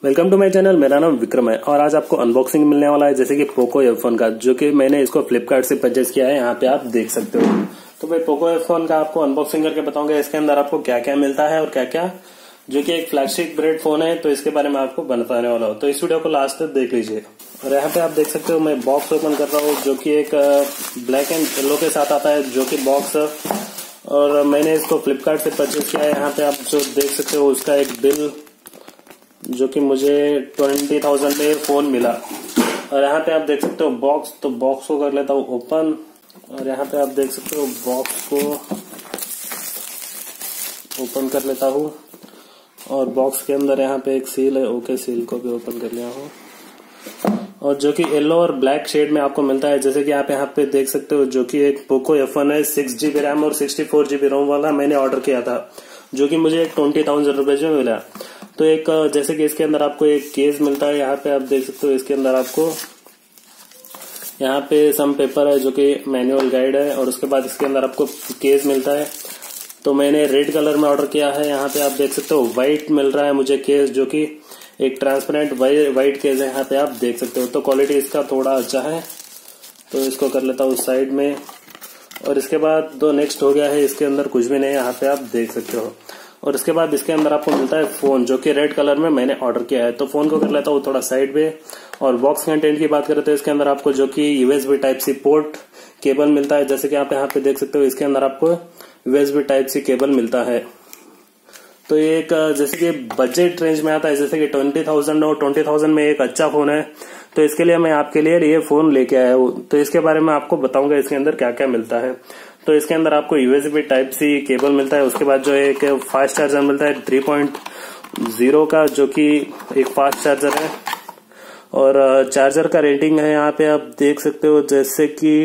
Welcome to my channel. मेरा नाम विक्रम है और आज आपको अनबॉक्सिंग मिलने वाला है जैसे कि पोको F1 का, जो कि मैंने इसको फ्लिपकार्ट से परचेज किया है। यहाँ पे आप देख सकते हो। तो भाई पोको F1 का आपको अनबॉक्सिंग करके बताऊंगा इसके अंदर आपको क्या क्या मिलता है और क्या क्या, जो कि एक फ्लैगशिप ग्रेड फोन है। तो इसके बारे में आपको बताने वाला हूँ, तो इस वीडियो को लास्ट तक देख लीजिए। और यहाँ पे आप देख सकते हो मैं बॉक्स ओपन कर रहा हूँ, जो की एक ब्लैक एंड येलो के साथ आता है, जो की बॉक्स, और मैंने इसको फ्लिपकार्ट से परचेज किया है। यहाँ पे आप जो देख सकते हो उसका एक बिल, जो कि मुझे 20,000 में फोन मिला। और यहाँ पे आप देख सकते हो बॉक्स, तो बॉक्स को कर लेता हूँ ओपन। और यहाँ पे आप देख सकते हो बॉक्स को ओपन कर लेता हूँ। और बॉक्स के अंदर यहाँ पे एक सील है, ओके, सील को भी ओपन कर लिया हूँ। और जो कि येलो और ब्लैक शेड में आपको मिलता है, जैसे कि आप यहाँ पे देख सकते हो, जो कि एक पोको F1 है। 6GB रैम और 64GB रोम वाला मैंने ऑर्डर किया था, जो कि मुझे 20,000 रुपए में मिला। तो एक जैसे कि इसके अंदर आपको एक केस मिलता है। यहाँ पे आप देख सकते हो इसके अंदर आपको यहाँ पे सम पेपर है, जो कि मैनुअल गाइड है। और उसके बाद इसके अंदर आपको केस मिलता है। तो मैंने रेड कलर में ऑर्डर किया है। यहाँ पे आप देख सकते हो व्हाइट मिल रहा है मुझे केस, जो कि एक ट्रांसपेरेंट व्हाइट केस है। यहाँ पे आप देख सकते हो। तो क्वालिटी इसका थोड़ा अच्छा है, तो इसको कर लेता हूँ साइड में। और इसके बाद दो नेक्स्ट हो गया है, इसके अंदर कुछ भी नहीं है, यहाँ पे आप देख सकते हो। और इसके बाद इसके अंदर आपको मिलता है फोन, जो कि रेड कलर में मैंने ऑर्डर किया है। तो फोन को कर लेता हूँ थोड़ा साइड पे। और बॉक्स कंटेंट की बात करें तो इसके अंदर आपको जो कि USB Type-C पोर्ट केबल मिलता है, जैसे कि आप यहाँ पे देख सकते हो। इसके अंदर आपको USB Type-C केबल मिलता है। तो ये एक जैसे कि बजट रेंज में आता है, जैसे कि 20,000 और 20,000 में एक अच्छा फोन है। तो इसके लिए मैं आपके लिए ये फोन लेके आया हूँ। तो इसके बारे में आपको बताऊंगा इसके अंदर क्या क्या मिलता है। तो इसके अंदर आपको USB Type-C केबल मिलता है। उसके बाद जो एक फास्ट चार्जर मिलता है 3.0 का, जो कि एक फास्ट चार्जर है। और चार्जर का रेटिंग है, यहाँ पे आप देख सकते हो, जैसे कि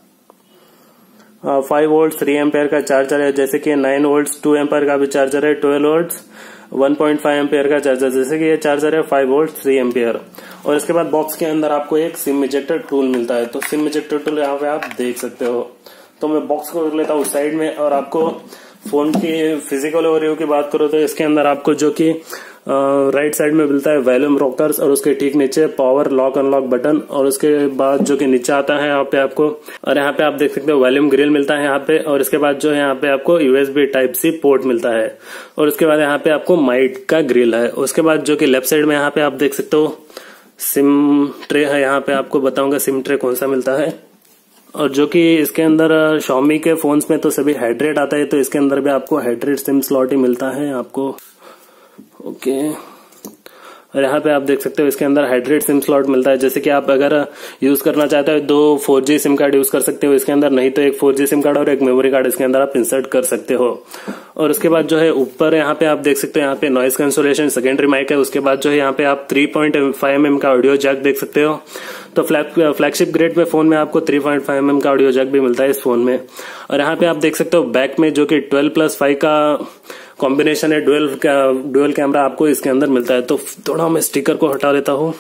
5 वोल्ट 3 एम्पेयर का चार्जर है, जैसे कि 9 वोल्ट 2 एम्पेयर का भी चार्जर है, 12 वोल्ट 1.5 एम्पेयर का चार्जर, जैसे कि ये चार्जर है 5 वोल्ट 3 एम्पेयर। और इसके बाद बॉक्स के अंदर आपको एक सिम इजेक्टर टूल मिलता है। तो सिम इजेक्टर टूल यहाँ पे आप देख सकते हो। तो मैं बॉक्स को रख लेता हूँ साइड में। और आपको फोन की फिजिकल ओवरव्यू की बात करो तो इसके अंदर आपको जो कि राइट साइड में मिलता है वॉल्यूम रॉकर्स, और उसके ठीक नीचे पावर लॉक अनलॉक बटन। और उसके बाद जो कि नीचे आता है यहाँ पे आपको, और यहाँ पे आप देख सकते हो वॉल्यूम ग्रिल मिलता है यहाँ पे। और इसके बाद जो है यहाँ पे आपको USB Type-C पोर्ट मिलता है। और उसके बाद यहाँ पे आपको माइक का ग्रिल है। उसके बाद जो कि लेफ्ट साइड में यहाँ पे आप देख सकते हो सिम ट्रे है। यहाँ पे आपको बताऊंगा सिम ट्रे कौन सा मिलता है। और जो कि इसके अंदर Xiaomi के फोन्स में तो सभी हाइड्रेट आता है, तो इसके अंदर भी आपको हाइड्रेट सिम स्लॉट ही मिलता है आपको, ओके। और यहाँ पे आप देख सकते हो इसके अंदर हाइड्रेट सिम स्लॉट मिलता है, जैसे कि आप अगर यूज करना चाहते हो 2 4G सिम कार्ड यूज कर सकते हो इसके अंदर, नहीं तो एक 4G सिम कार्ड और एक मेमोरी कार्ड इसके अंदर आप इंसर्ट कर सकते हो। और उसके बाद जो है ऊपर यहाँ पे आप देख सकते हो, यहाँ पे नॉइज कैंसलेशन सेकेंडरी माइक है। उसके बाद जो है यहाँ पे आप 3.5mm का ऑडियो जैक देख सकते हो। तो फ्लैगशिप ग्रेड में फोन में आपको 3.5mm का ऑडियो जैक भी मिलता है इस फोन में। और यहाँ पे आप देख सकते हो बैक में जो कि 12+5 का कॉम्बिनेशन है, डुअल कैमरा आपको इसके अंदर मिलता है। तो थोड़ा मैं स्टिकर को हटा लेता हूँ।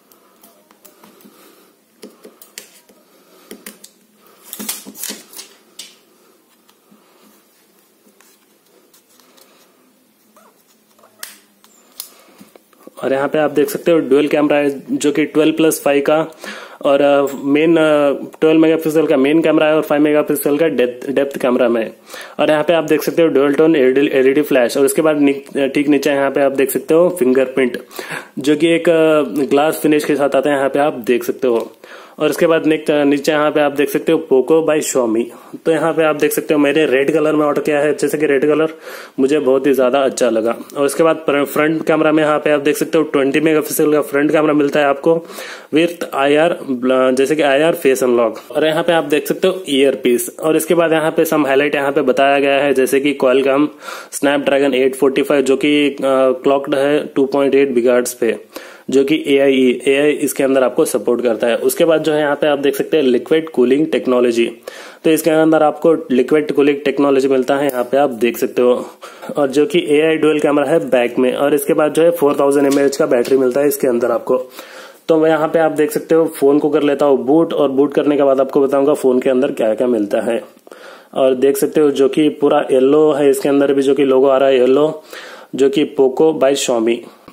और यहाँ पे आप देख सकते हो डुअल कैमरा है, जो कि 12+5 का, और मेन 12 मेगापिक्सल का मेन कैमरा है और 5 मेगापिक्सल का डेप्थ कैमरा में। और यहाँ पे आप देख सकते हो डुअल टोन LED फ्लैश। और उसके बाद ठीक नीचे यहाँ पे आप देख सकते हो फिंगरप्रिंट, जो कि एक ग्लास फिनिश के साथ आता है, यहाँ पे आप देख सकते हो। और उसके बाद नीचे यहाँ पे आप देख सकते हो पोको बाय Xiaomi। तो यहाँ पे आप देख सकते हो मैंने रेड कलर में ऑर्डर किया है, जैसे कि रेड कलर मुझे बहुत ही ज्यादा अच्छा लगा। और उसके बाद फ्रंट कैमरा में यहाँ पे आप देख सकते हो 20 मेगापिक्सल का फ्रंट कैमरा मिलता है आपको विथ IR, जैसे कि IR फेस अनलॉक। और यहाँ पे आप देख सकते हो ईयर पीस। और इसके बाद यहाँ पे सम हाईलाइट यहाँ पे बताया गया है, जैसे कि Qualcomm Snapdragon 845, जो कि क्लॉक्ड है 2.8 GHz पे, जो कि AI इसके अंदर आपको सपोर्ट करता है। उसके बाद जो है यहाँ पे आप देख सकते हैं लिक्विड कूलिंग टेक्नोलॉजी। तो इसके अंदर आपको लिक्विड कूलिंग टेक्नोलॉजी मिलता है, यहाँ पे आप देख सकते हो। और जो कि AI डुअल कैमरा है बैक में। और इसके बाद जो है 4000 mAh का बैटरी मिलता है इसके अंदर आपको। तो मैं यहाँ पे आप देख सकते हो फोन को कर लेता हूँ बूट। और बूट करने के बाद आपको बताऊंगा फोन के अंदर क्या क्या मिलता है। और देख सकते हो जो कि पूरा येलो है, इसके अंदर भी जो कि लोगो आ रहा है येलो, जो कि पोको बाय Xiaomi।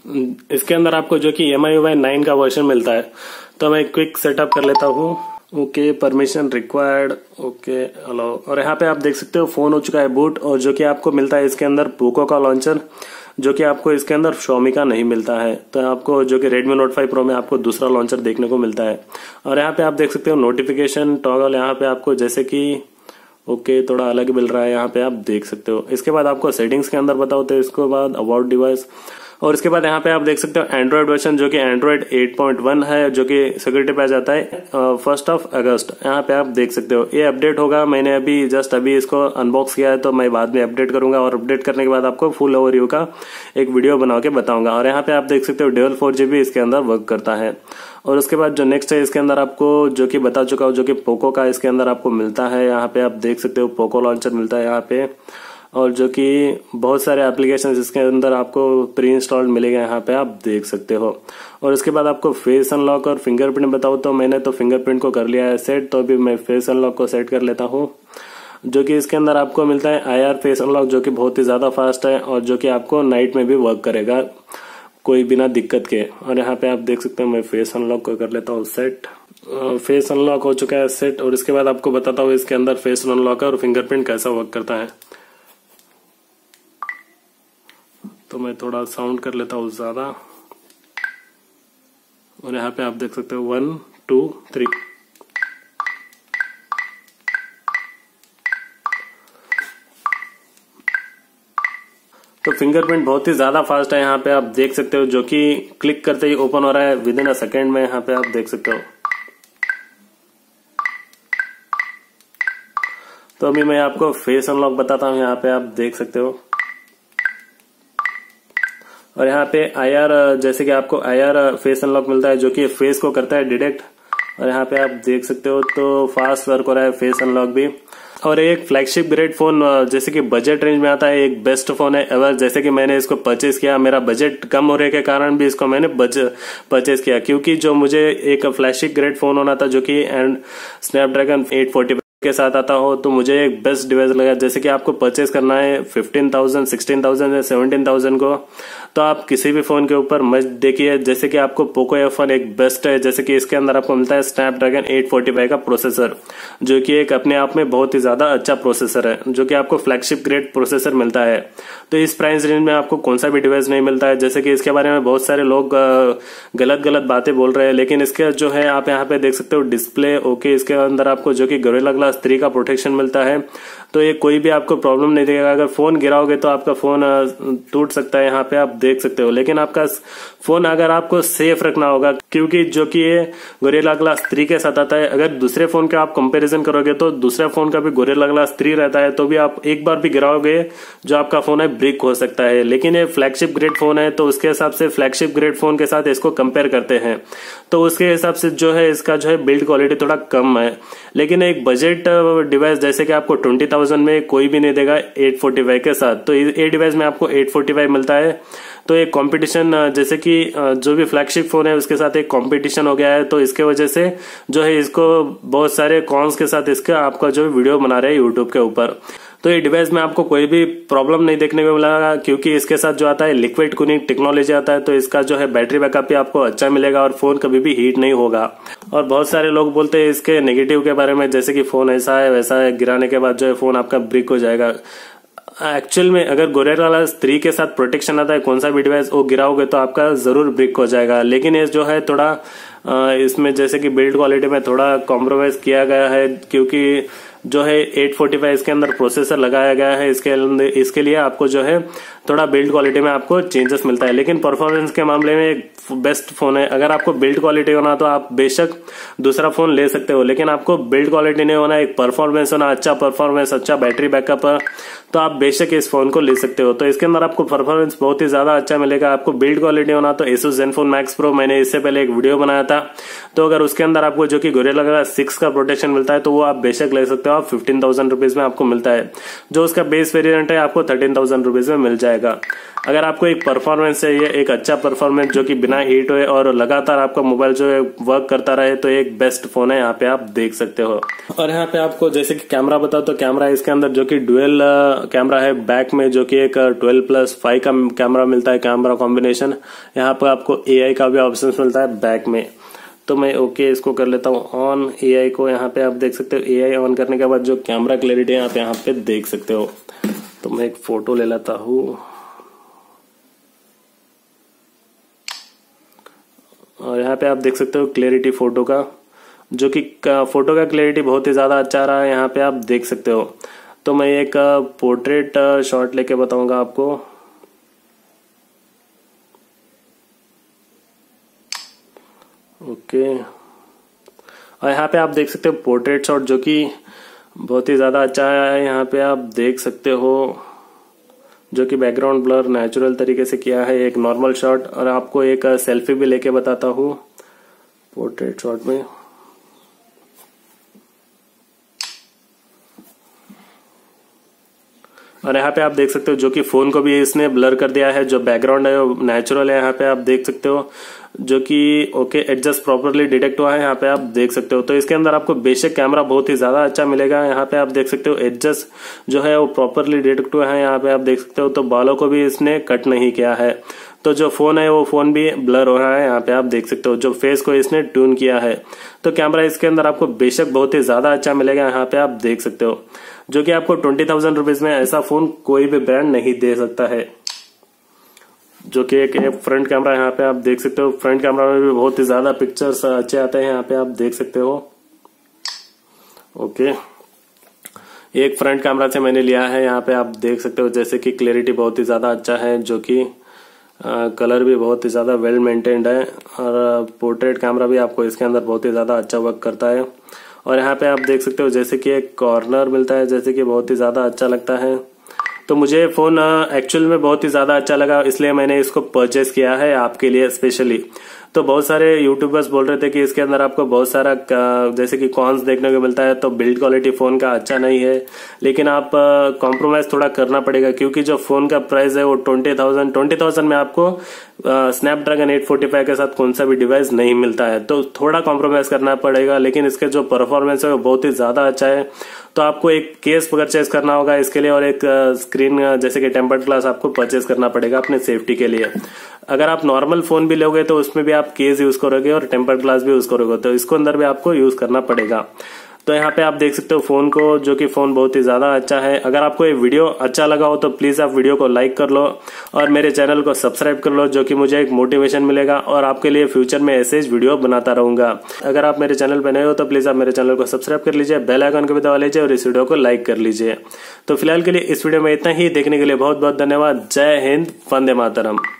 इसके अंदर आपको जो कि MIUI 9 का वर्जन मिलता है। तो मैं क्विक सेटअप कर लेता हूँ। Okay, permission required, okay allow. और यहाँ पे आप देख सकते हो फोन हो चुका है बूट। और जो कि आपको मिलता है इसके अंदर पोको का लॉन्चर, जो कि आपको इसके अंदर Xiaomi का नहीं मिलता है। तो आपको जो कि Redmi Note 5 Pro में आपको दूसरा लॉन्चर देखने को मिलता है। और यहाँ पे आप देख सकते हो नोटिफिकेशन टॉगल, यहाँ पे आपको जैसे कि ओके थोड़ा अलग मिल रहा है, यहाँ पे आप देख सकते हो। इसके बाद आपको सेटिंग्स के अंदर बताओ तो इसके बाद अबाउट डिवाइस, और इसके बाद यहाँ पे आप देख सकते हो एंड्रॉइड वर्जन जो कि एंड्रॉइड 8.1 है, जो कि सिक्योरिटी पे आ जाता है 1 अगस्त। यहाँ पे आप देख सकते हो ये अपडेट होगा। मैंने अभी इसको अनबॉक्स किया है, तो मैं बाद में अपडेट करूंगा और अपडेट करने के बाद आपको फुल ओवरव्यू का एक वीडियो बना के बताऊंगा। और यहाँ पे आप देख सकते हो डुअल 4GB इसके अंदर वर्क करता है। और उसके बाद जो नेक्स्ट है इसके अंदर आपको जो कि बता चुका हूँ, जो कि पोको का इसके अंदर आपको मिलता है। यहाँ पे आप देख सकते हो पोको लॉन्चर मिलता है यहाँ पे, और जो कि बहुत सारे एप्लीकेशन इसके अंदर आपको प्री इंस्टॉल्ड मिलेगा, यहाँ पे आप देख सकते हो। और उसके बाद आपको फेस अनलॉक और फिंगरप्रिंट बताऊँ तो मैंने तो फिंगरप्रिंट को कर लिया है सेट, तो अभी मैं फेस अनलॉक को सेट कर लेता हूँ। जो कि इसके अंदर आपको मिलता है IR फेस अनलॉक, जो कि बहुत ही ज्यादा फास्ट है और जो कि आपको नाइट में भी वर्क करेगा कोई बिना दिक्कत के। और यहाँ पे आप देख सकते हो मैं फेस अनलॉक को कर लेता हूँ सेट। फेस अनलॉक हो चुका है सेट। और इसके बाद आपको बताता हूँ इसके अंदर फेस अनलॉक और फिंगरप्रिंट कैसा वर्क करता है। तो मैं थोड़ा साउंड कर लेता हूँ ज्यादा। और यहाँ पे आप देख सकते हो 1 2 3। तो फिंगरप्रिंट बहुत ही ज्यादा फास्ट है, यहाँ पे आप देख सकते हो, जो कि क्लिक करते ही ओपन हो रहा है विद इन अ सेकेंड में। यहाँ पे आप देख सकते हो। तो अभी मैं आपको फेस अनलॉक बताता हूँ, यहाँ पे आप देख सकते हो। और यहाँ पे IR, जैसे कि आपको IR फेस अनलॉक मिलता है, जो कि फेस को करता है डिटेक्ट। और यहाँ पे आप देख सकते हो तो फास्ट वर्क हो रहा है फेस अनलॉक भी। और एक फ्लैगशिप ग्रेड फोन, जैसे कि बजट रेंज में आता है, एक बेस्ट फोन है एवर। जैसे कि मैंने इसको परचेज किया, मेरा बजट कम होने के कारण भी इसको मैंने परचेज किया, क्योंकि जो मुझे एक फ्लैगशिप ग्रेड फोन होना था जो कि स्नैपड्रैगन 845 के साथ आता हो, तो मुझे एक बेस्ट डिवाइस लगा। जैसे कि आपको परचेज करना है 15,000, 16,000 या 17,000 को, तो आप किसी भी फोन के ऊपर मत देखिए। जैसे कि आपको पोको F1 एक बेस्ट है, जैसे कि इसके अंदर आपको मिलता है स्नैपड्रैगन 845 का प्रोसेसर, जो कि एक अपने आप में बहुत ही ज्यादा अच्छा प्रोसेसर है, जो कि आपको फ्लैगशिप ग्रेड प्रोसेसर मिलता है। तो इस प्राइस रेंज में आपको कौन सा भी डिवाइस नहीं मिलता है। जैसे कि इसके बारे में बहुत सारे लोग गलत बातें बोल रहे हैं, लेकिन इसके जो है आप यहाँ पे देख सकते हो डिस्प्ले ओके। इसके अंदर आपको जो कि गोरिल्ला ग्लास 3 का प्रोटेक्शन मिलता है, तो ये कोई भी आपको प्रॉब्लम नहीं देगा। अगर फोन गिराओगे तो आपका फोन टूट सकता है, यहाँ पे आप देख सकते हो। लेकिन आपका फोन अगर आपको सेफ रखना होगा, क्योंकि जो कि ये गोरिल्ला ग्लास 3 के साथ आता है। अगर दूसरे फोन का आप कंपैरिजन करोगे तो दूसरे फोन का भी गोरिल्ला ग्लास 3 रहता है, तो भी आप एक बार भी गिराओगे जो आपका फोन है ब्रिक हो सकता है। लेकिन ये फ्लैगशिप ग्रेड फोन है, तो उसके हिसाब से फ्लैगशिप ग्रेड फोन के साथ इसको कंपेयर करते हैं, तो उसके हिसाब से जो है इसका जो है बिल्ड क्वालिटी थोड़ा कम है। लेकिन एक बजट डिवाइस जैसे कि आपको 20,000 में कोई भी नहीं देगा 845 के साथ, तो ये डिवाइस में आपको 845 मिलता है। तो एक कंपटीशन, जैसे कि जो भी फ्लैगशिप फोन है उसके साथ एक कंपटीशन हो गया है, तो इसके वजह से जो है इसको बहुत सारे कॉन्स के साथ इसका आपका जो वीडियो बना रहे हैं यूट्यूब के ऊपर। तो ये डिवाइस में आपको कोई भी प्रॉब्लम नहीं देखने को मिलेगा, क्योंकि इसके साथ जो आता है लिक्विड कूलिंग टेक्नोलॉजी आता है, तो इसका जो है बैटरी बैकअप भी आपको अच्छा मिलेगा और फोन कभी भी हीट नहीं होगा। और बहुत सारे लोग बोलते हैं इसके नेगेटिव के बारे में, जैसे कि फोन ऐसा है वैसा है, गिराने के बाद जो है फोन आपका ब्रिक हो जाएगा। एक्चुअल में अगर गोरिल्ला ग्लास 3 के साथ प्रोटेक्शन आता है कौन सा भी डिवाइस, वो गिराओगे तो आपका जरूर ब्रिक हो जाएगा। लेकिन ये जो है थोड़ा इसमें जैसे कि बिल्ड क्वालिटी में थोड़ा कॉम्प्रोमाइज किया गया है, क्योंकि जो है 845 इसके अंदर प्रोसेसर लगाया गया है। इसके लिए आपको जो है थोड़ा बिल्ड क्वालिटी में आपको चेंजेस मिलता है, लेकिन परफॉर्मेंस के मामले में एक बेस्ट फोन है। अगर आपको बिल्ड क्वालिटी होना तो आप बेशक दूसरा फोन ले सकते हो, लेकिन आपको बिल्ड क्वालिटी नहीं होना, एक परफॉर्मेंस होना, अच्छा परफॉर्मेंस, अच्छा बैटरी बैकअप, तो आप बेशक इस फोन को ले सकते हो। तो इसके अंदर आपको परफॉर्मेंस बहुत ही ज्यादा अच्छा मिलेगा। आपको बिल्ड क्वालिटी होना तो Asus Zenfone Max Pro, मैंने इससे पहले एक वीडियो बनाया था, मिलेगा। तो अगर उसके अंदर आपको जो कि गोरिल्ला ग्लास 6 का प्रोटेक्शन मिलता है तो वो आप बेशक ले सकते हो। आप 15,000 रुपीज में आपको मिलता है। जो उसका बेस वेरिएंट है आपको 13,000 रुपीज में मिल जाएगा। अगर आपको एक परफॉर्मेंस चाहिए, एक अच्छा परफॉर्मेंस जो कि बिना हीट हुए और लगातार आपका मोबाइल जो है वर्क करता रहे, तो एक बेस्ट फोन है, यहाँ पे आप देख सकते हो। और यहाँ पे आपको जैसे कि कैमरा बताओ तो कैमरा इसके अंदर जो कि डुअल कैमरा है बैक में, जो कि एक 12+5 का कैमरा मिलता है कैमरा कॉम्बिनेशन। यहाँ पे आपको AI का भी ऑप्शन मिलता है बैक में। तो मैं ओके इसको कर लेता हूँ ऑन AI को। यहाँ पे आप देख सकते हो AI ऑन करने के बाद जो कैमरा क्लैरिटी है आप यहाँ पे देख सकते हो। तो मैं एक फोटो ले लेता हूँ और यहाँ पे आप देख सकते हो क्लैरिटी फोटो का, जो कि फोटो का क्लैरिटी बहुत ही ज्यादा अच्छा रहा है, यहाँ पे आप देख सकते हो। तो मैं एक पोर्ट्रेट शॉट लेके बताऊंगा आपको। ओके, और यहाँ पे आप देख सकते हो पोर्ट्रेट शॉट जो कि बहुत ही ज्यादा अच्छा है। यहाँ पे आप देख सकते हो जो कि बैकग्राउंड ब्लर नेचुरल तरीके से किया है, एक नॉर्मल शॉट। और आपको एक सेल्फी भी लेके बताता हूँ पोर्ट्रेट शॉट में। और यहाँ पे आप देख सकते हो जो कि फोन को भी इसने ब्लर कर दिया है। जो बैकग्राउंड है वो नेचुरल है, यहाँ पे आप देख सकते हो, जो कि ओके एडजस्ट प्रॉपरली डिटेक्ट हुआ है, यहाँ पे आप देख सकते हो। तो इसके अंदर आपको बेशक कैमरा बहुत ही ज्यादा अच्छा मिलेगा। यहाँ पे आप देख सकते हो एडजस्ट जो है वो प्रॉपरली डिटेक्ट हुआ है, यहाँ पे आप देख सकते हो। तो बालों को भी इसने कट नहीं किया है। तो जो फोन है वो फोन भी ब्लर हो रहा है, यहाँ पे आप देख सकते हो। जो फेस को इसने ट्यून किया है, तो कैमरा इसके अंदर आपको बेशक बहुत ही ज्यादा अच्छा मिलेगा, यहाँ पे आप देख सकते हो। जो कि आपको 20,000 रुपीज में ऐसा फोन कोई भी ब्रांड नहीं दे सकता है। जो कि एक फ्रंट कैमरा यहाँ पे आप देख सकते हो। फ्रंट कैमरा में भी बहुत ही ज्यादा पिक्चर्स अच्छे आते हैं, यहाँ पे आप देख सकते हो। ओके, एक फ्रंट कैमरा से मैंने लिया है, यहाँ पे आप देख सकते हो। जैसे कि क्लैरिटी बहुत ही ज्यादा अच्छा है, जो कि कलर भी बहुत ही ज्यादा वेल मेंटेन्ड है। और पोर्ट्रेट कैमरा भी आपको इसके अंदर बहुत ही ज्यादा अच्छा वर्क करता है। और यहाँ पे आप देख सकते हो जैसे कि एक कॉर्नर मिलता है, जैसे कि बहुत ही ज्यादा अच्छा लगता है। तो मुझे फोन एक्चुअल में बहुत ही ज्यादा अच्छा लगा, इसलिए मैंने इसको परचेस किया है आपके लिए स्पेशली। तो बहुत सारे यूट्यूबर्स बोल रहे थे कि इसके अंदर आपको बहुत सारा जैसे कि कॉन्स देखने को मिलता है, तो बिल्ड क्वालिटी फोन का अच्छा नहीं है। लेकिन आप कॉम्प्रोमाइज थोड़ा करना पड़ेगा, क्योंकि जो फोन का प्राइस है वो 20,000 में आपको स्नैपड्रैगन 845 के साथ कौन सा भी डिवाइस नहीं मिलता है। तो थोड़ा कॉम्प्रोमाइज करना पड़ेगा, लेकिन इसके जो परफॉर्मेंस है वो बहुत ही ज्यादा अच्छा है। तो आपको एक केस परचेज करना होगा इसके लिए, और एक स्क्रीन जैसे कि टेम्पर्ड ग्लास आपको परचेज करना पड़ेगा अपने सेफ्टी के लिए। अगर आप नॉर्मल फोन भी लोगे तो उसमें भी आप केस यूज करोगे और टेम्पर्ड ग्लास भी यूज करोगे, तो इसको अंदर भी आपको यूज करना पड़ेगा। तो यहाँ पे आप देख सकते हो फोन को, जो कि फोन बहुत ही ज्यादा अच्छा है। अगर आपको ये वीडियो अच्छा लगा हो तो प्लीज आप वीडियो को लाइक कर लो और मेरे चैनल को सब्सक्राइब कर लो, जो कि मुझे एक मोटिवेशन मिलेगा और आपके लिए फ्यूचर में ऐसे वीडियो बनाता रहूंगा। अगर आप मेरे चैनल पर नए हो तो प्लीज आप मेरे चैनल को सब्सक्राइब कर लीजिए, बेल आइकन को भी दबा लीजिए और इस वीडियो को लाइक कर लीजिए। तो फिलहाल के लिए इस वीडियो में इतना ही। देखने के लिए बहुत बहुत धन्यवाद। जय हिंद, वंदे मातरम।